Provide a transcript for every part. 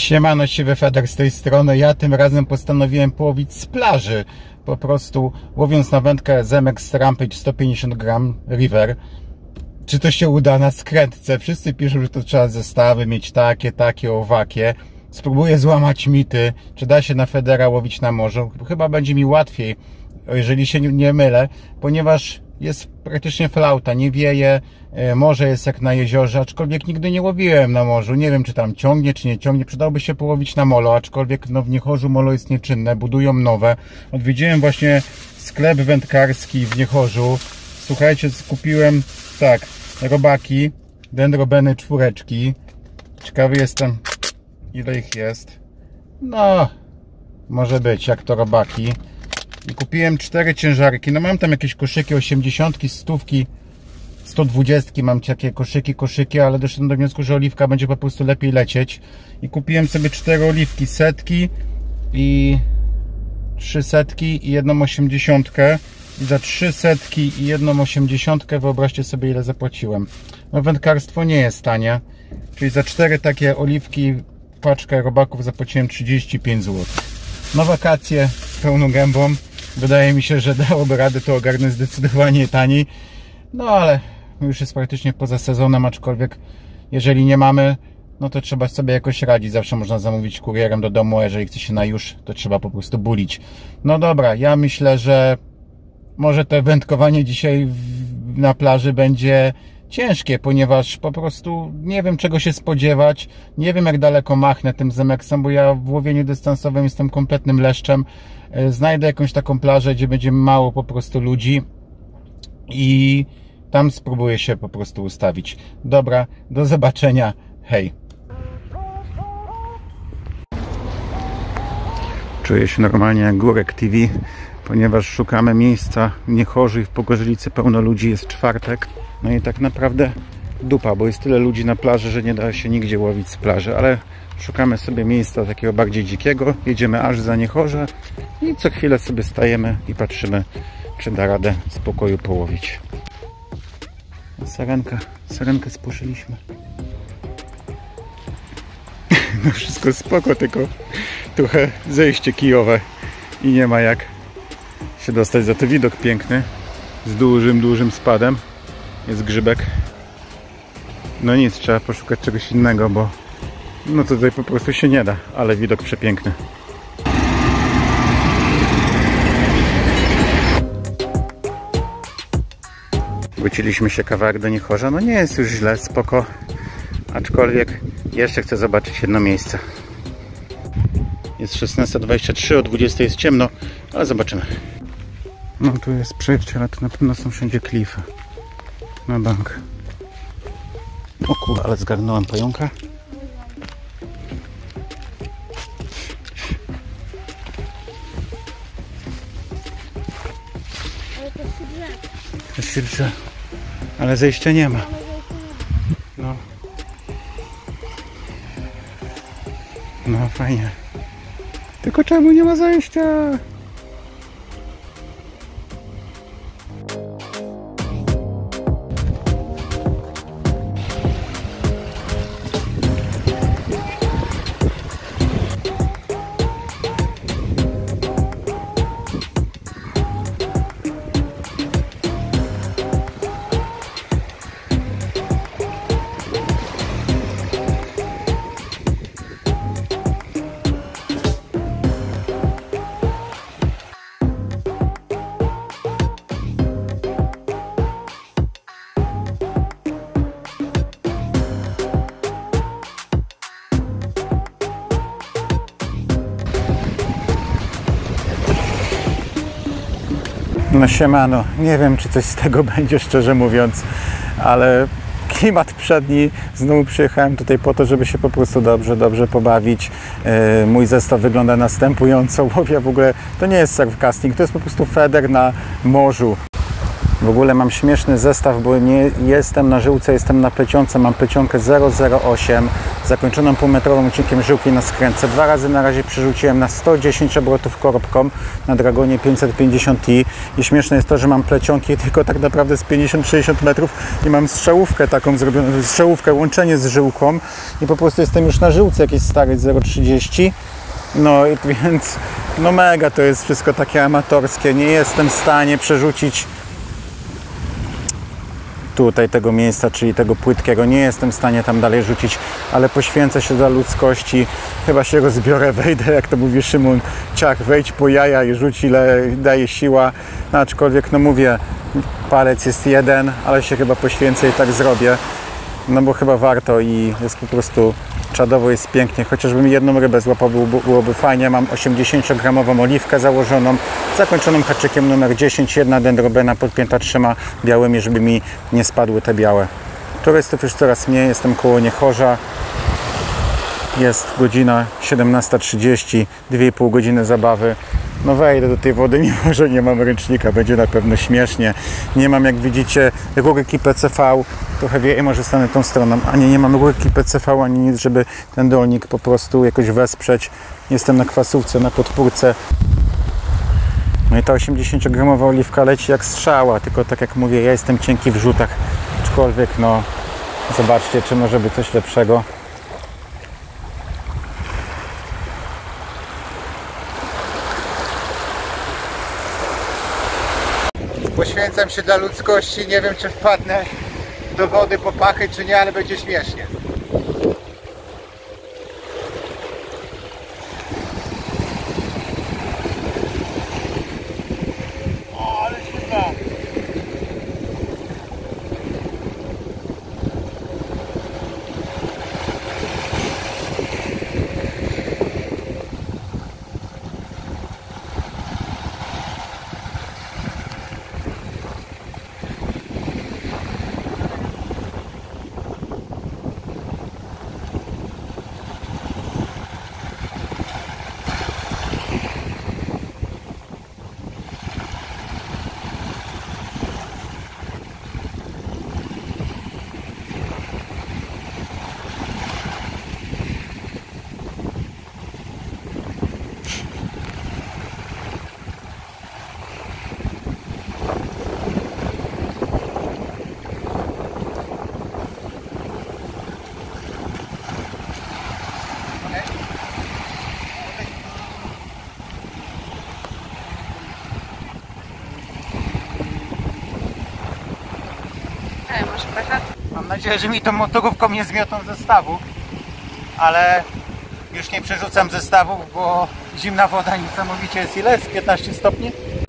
Siemano, Siwy Feder z tej strony. Ja tym razem postanowiłem połowić z plaży. Po prostu łowiąc na wędkę ZMX Rampage 150 gram River. Czy to się uda na skrętce? Wszyscy piszą, że to trzeba zestawy mieć takie, owakie. Spróbuję złamać mity. Czy da się na Federa łowić na morzu? Chyba będzie mi łatwiej, jeżeli się nie mylę, ponieważ jest praktycznie flauta, nie wieje, morze jest jak na jeziorze, aczkolwiek nigdy nie łowiłem na morzu, nie wiem czy tam ciągnie czy nie ciągnie, przydałoby się połowić na molo, aczkolwiek no, w Niechorzu molo jest nieczynne, budują nowe. Odwiedziłem właśnie sklep wędkarski w Niechorzu, słuchajcie, kupiłem tak, robaki, dendrobeny 4, ciekawy jestem ile ich jest, no może być jak to robaki. I kupiłem 4 ciężarki, no mam tam jakieś koszyki 80, 100, 120, mam takie koszyki, ale doszedłem do wniosku, że oliwka będzie po prostu lepiej lecieć. I kupiłem sobie 4 oliwki, setki i 3 setki i 1 80. I za 3 setki i 1 80 wyobraźcie sobie ile zapłaciłem. No wędkarstwo nie jest tanie, czyli za 4 takie oliwki, paczkę robaków zapłaciłem 35 zł. No wakacje pełną gębą. Wydaje mi się, że dałoby radę to ogarnąć zdecydowanie taniej. No ale już jest praktycznie poza sezonem, aczkolwiek jeżeli nie mamy, no to trzeba sobie jakoś radzić. Zawsze można zamówić kurierem do domu, a jeżeli chce się na już, to trzeba po prostu bulić. No dobra, ja myślę, że może to wędkowanie dzisiaj na plaży będzie ciężkie, ponieważ po prostu nie wiem czego się spodziewać, nie wiem jak daleko machnę tym ZMX-em, bo ja w łowieniu dystansowym jestem kompletnym leszczem. Znajdę jakąś taką plażę, gdzie będzie mało po prostu ludzi i tam spróbuję się po prostu ustawić. Dobra, do zobaczenia, hej. Czuję się normalnie jak Górek TV, ponieważ szukamy miejsca w Niechorzu i w Pogorzylicy pełno ludzi, jest czwartek. No i tak naprawdę dupa, bo jest tyle ludzi na plaży, że nie da się nigdzie łowić z plaży, ale szukamy sobie miejsca takiego bardziej dzikiego, jedziemy aż za Niechorze i co chwilę sobie stajemy i patrzymy, czy da radę w spokoju połowić. Sarenkę spuszyliśmy. No wszystko spoko, tylko trochę zejście kijowe i nie ma jak się dostać. Za to widok piękny z dużym spadem. Jest grzybek. No nic, trzeba poszukać czegoś innego, bo no tutaj po prostu się nie da, ale widok przepiękny. Wróciliśmy się kawałek do Niechorza, no nie jest już źle, spoko, aczkolwiek jeszcze chcę zobaczyć jedno miejsce. Jest 16:23, o 20 jest ciemno, ale zobaczymy. No tu jest przejście, ale tu na pewno są wszędzie klify. Na bank. O kurwa, ale zgarnąłem pająka. Ale to się drze. To się drze. Ale zejścia nie ma. No. No fajnie. Tylko czemu nie ma zejścia? No siemano, nie wiem czy coś z tego będzie, szczerze mówiąc, ale klimat przedni, znowu przyjechałem tutaj po to, żeby się po prostu dobrze pobawić. Mój zestaw wygląda następująco, łowię w ogóle, to nie jest surf casting, to jest po prostu feder na morzu. W ogóle mam śmieszny zestaw, bo nie jestem na żyłce, jestem na plecionce. Mam plecionkę 008 zakończoną półmetrowym odcinkiem żyłki na skrętce. 2 razy na razie przerzuciłem na 110 obrotów korbką na Dragonie 550i. I śmieszne jest to, że mam plecionki tylko tak naprawdę z 50-60 metrów i mam strzałówkę taką zrobioną, strzałówkę, łączenie z żyłką i po prostu jestem już na żyłce jakiejś starej 0,30. No i więc no mega to jest wszystko takie amatorskie. Nie jestem w stanie przerzucić tutaj tego miejsca, czyli tego płytkiego. Nie jestem w stanie tam dalej rzucić, ale poświęcę się dla ludzkości. Chyba się rozbiorę, wejdę, jak to mówi Szymon, ciach, wejdź po jaja i rzuć ile daje siła. No, aczkolwiek, no mówię, palec jest jeden, ale się chyba poświęcę i tak zrobię. No bo chyba warto i jest po prostu czadowo, jest pięknie. Chociażbym jedną rybę złapał, byłoby fajnie. Mam 80-gramową oliwkę założoną, zakończoną haczykiem numer 10. Jedna dendrobena podpięta 3 białymi, żeby mi nie spadły te białe. Turystów już coraz mniej, jestem koło Niechorza. Jest godzina 17:30, 2,5 godziny zabawy. No wejdę do tej wody, mimo że nie mam ręcznika, będzie na pewno śmiesznie. Nie mam, jak widzicie, rurki PCV, trochę wieje, może stanę tą stroną, a nie mam rurki PCV ani nic, żeby ten dolnik po prostu jakoś wesprzeć. Jestem na kwasówce, na podpórce. No i ta 80-gramowa oliwka leci jak strzała, tylko tak jak mówię, ja jestem cienki w rzutach, aczkolwiek no zobaczcie, czy może być coś lepszego. Poświęcam się dla ludzkości, nie wiem czy wpadnę do wody po pachy czy nie, ale będzie śmiesznie. O, ale świetna! Mam nadzieję, że mi tą motorówką nie zmiotą zestawu, ale już nie przerzucam zestawów, bo zimna woda niesamowicie jest. Ile jest? 15 stopni?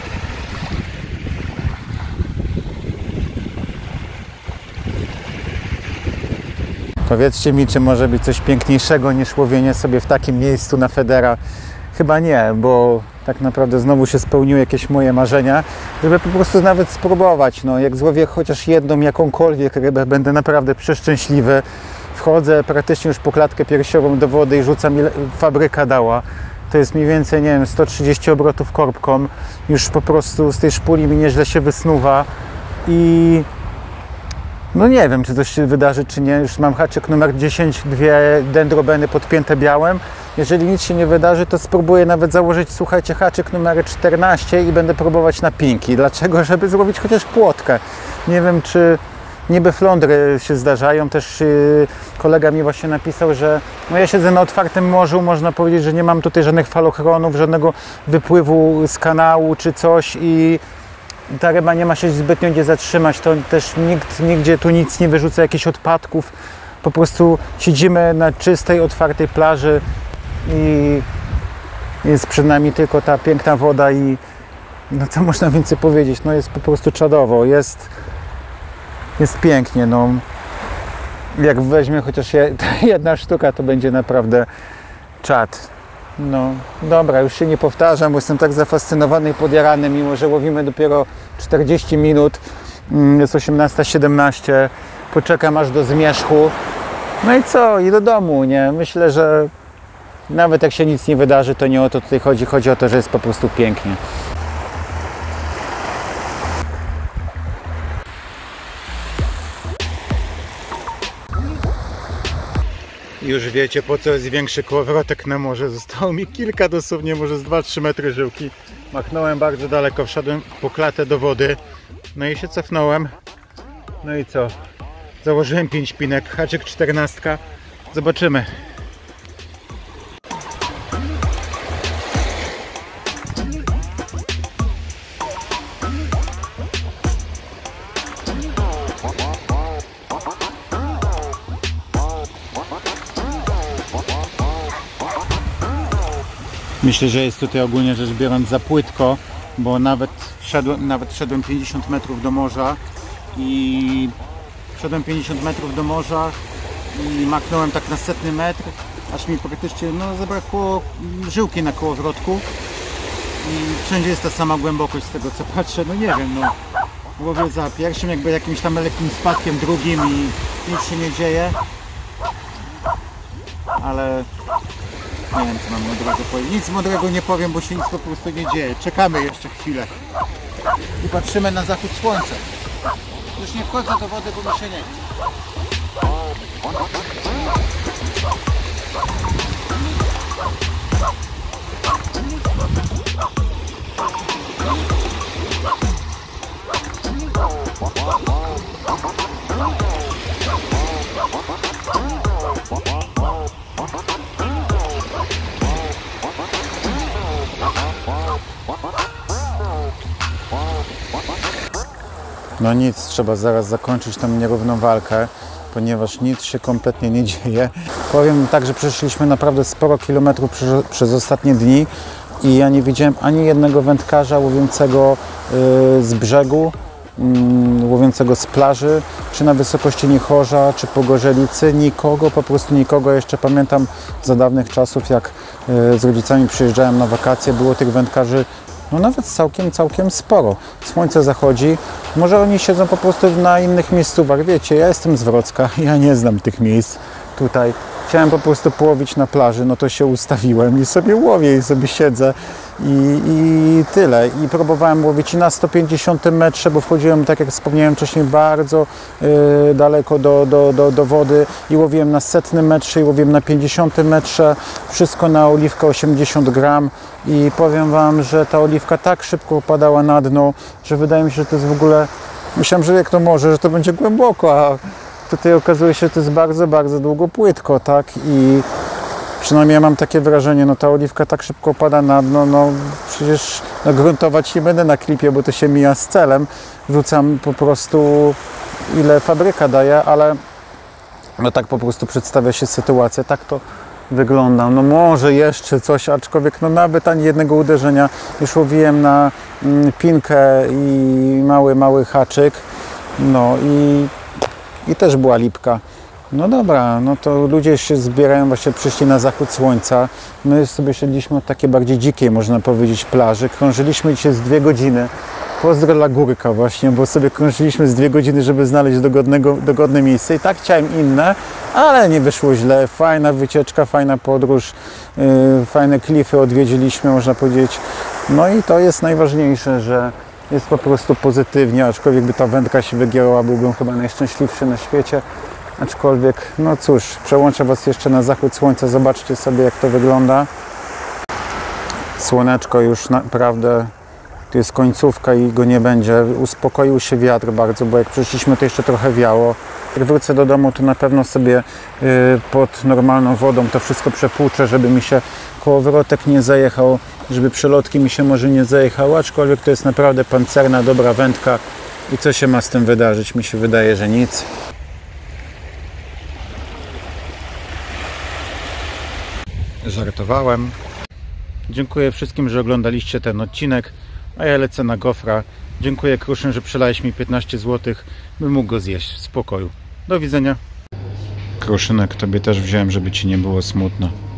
Powiedzcie mi, czy może być coś piękniejszego niż łowienie sobie w takim miejscu na federa. Chyba nie, bo tak naprawdę znowu się spełniły jakieś moje marzenia, żeby po prostu nawet spróbować. No, jak złowię chociaż jedną, jakąkolwiek rybę, będę naprawdę przeszczęśliwy. Wchodzę praktycznie już po klatkę piersiową do wody i rzucam, ile fabryka dała. To jest mniej więcej, nie wiem, 130 obrotów korbką. Już po prostu z tej szpuli mi nieźle się wysnuwa i no nie wiem, czy coś się wydarzy, czy nie. Już mam haczyk numer 10, 2 dendrobeny podpięte białem. Jeżeli nic się nie wydarzy, to spróbuję nawet założyć, słuchajcie, haczyk numer 14 i będę próbować na pinki. Dlaczego? Żeby złowić chociaż płotkę. Nie wiem, czy niby flądry się zdarzają. Też kolega mi właśnie napisał, że no ja siedzę na otwartym morzu, można powiedzieć, że nie mam tutaj żadnych falochronów, żadnego wypływu z kanału czy coś i ta ryba nie ma się zbytnio gdzie zatrzymać. To też nikt nigdzie tu nic nie wyrzuca, jakichś odpadków. Po prostu siedzimy na czystej, otwartej plaży i jest przed nami tylko ta piękna woda i no co można więcej powiedzieć, no jest po prostu czadowo, jest pięknie, no jak weźmie chociaż jedna sztuka, to będzie naprawdę czad. No dobra, już się nie powtarzam, bo jestem tak zafascynowany i podjarany, mimo że łowimy dopiero 40 minut, jest 18:17, poczekam aż do zmierzchu, no i co, i do domu, nie? Myślę, że nawet jak się nic nie wydarzy, to nie o to tutaj chodzi, chodzi o to, że jest po prostu pięknie. Już wiecie, po co jest większy kołowrotek na morze. Zostało mi kilka, dosłownie może z 2-3 metry żyłki. Machnąłem bardzo daleko, wszedłem po klatę do wody. No i się cofnąłem. No i co? Założyłem 5 pinek, haczyk 14. Zobaczymy. Myślę, że jest tutaj ogólnie rzecz biorąc za płytko, bo nawet szedłem 50 metrów do morza i machnąłem tak na setny metr, aż mi praktycznie zabrakło żyłki na kołowrotku i wszędzie jest ta sama głębokość z tego co patrzę, no nie wiem, łowię za pierwszym jakby jakimś tam lekkim spadkiem, drugim i nic się nie dzieje, ale nie wiem, co mam mądrego powiedzieć. Nic mądrego nie powiem, bo się nic po prostu nie dzieje. Czekamy jeszcze chwilę i patrzymy na zachód słońca. Już nie wchodzę do wody, bo mi się nie chce. No nic, trzeba zaraz zakończyć tą nierówną walkę, ponieważ nic się kompletnie nie dzieje. Powiem tak, że przeszliśmy naprawdę sporo kilometrów przez ostatnie dni i ja nie widziałem ani jednego wędkarza łowiącego z brzegu, łowiącego z plaży, czy na wysokości Nichorza, czy Pogorzelicy. Nikogo, po prostu nikogo. Jeszcze pamiętam za dawnych czasów, jak z rodzicami przyjeżdżałem na wakacje, było tych wędkarzy no nawet całkiem sporo. Słońce zachodzi, może oni siedzą po prostu na innych miejscówach. Wiecie, ja jestem z Wrocka, ja nie znam tych miejsc tutaj. Chciałem po prostu połowić na plaży, no to się ustawiłem i sobie łowię i sobie siedzę i tyle. I próbowałem łowić i na 150 metrze, bo wchodziłem, tak jak wspomniałem wcześniej, bardzo daleko do wody i łowiłem na 100 metrze i łowiłem na 50 metrze. Wszystko na oliwkę 80 gram i powiem Wam, że ta oliwka tak szybko opadała na dno, że wydaje mi się, że to jest w ogóle... Myślałem, że jak to może, że to będzie głęboko, a tutaj okazuje się, że to jest bardzo długo płytko, tak? I przynajmniej ja mam takie wrażenie, no ta oliwka tak szybko opada na dno, no przecież gruntować nie będę na klipie, bo to się mija z celem. Rzucam po prostu ile fabryka daje, ale no tak po prostu przedstawia się sytuacja, tak to wygląda. No może jeszcze coś, aczkolwiek no nawet ani jednego uderzenia. Już łowiłem na pinkę i mały haczyk, no i też była lipka. No dobra, no to ludzie się zbierają, właśnie przyszli na zachód słońca. My sobie szedliśmy od takiej bardziej dzikiej, można powiedzieć, plaży. Krążyliśmy dzisiaj z 2 godziny. Pozdro dla Górka właśnie, bo sobie krążyliśmy z 2 godziny, żeby znaleźć dogodne miejsce. I tak chciałem inne, ale nie wyszło źle. Fajna wycieczka, fajna podróż, fajne klify odwiedziliśmy, można powiedzieć. No i to jest najważniejsze, że jest po prostu pozytywnie, aczkolwiek by ta wędka się wygięła, byłbym chyba najszczęśliwszy na świecie. Aczkolwiek, no cóż, przełączę Was jeszcze na zachód słońca, zobaczcie sobie, jak to wygląda. Słoneczko już naprawdę, to jest końcówka i go nie będzie. Uspokoił się wiatr bardzo, bo jak przyszliśmy, to jeszcze trochę wiało. Jak wrócę do domu, to na pewno sobie pod normalną wodą to wszystko przepłuczę, żeby mi się kołowrotek nie zajechał, żeby przelotki mi się może nie zajechały, aczkolwiek to jest naprawdę pancerna, dobra wędka i co się ma z tym wydarzyć? Mi się wydaje, że nic. Żartowałem. Dziękuję wszystkim, że oglądaliście ten odcinek, a ja lecę na gofra. Dziękuję Kruszyn, że przelałeś mi 15 zł, bym mógł go zjeść w spokoju. Do widzenia. Kruszynek, Tobie też wziąłem, żeby Ci nie było smutno.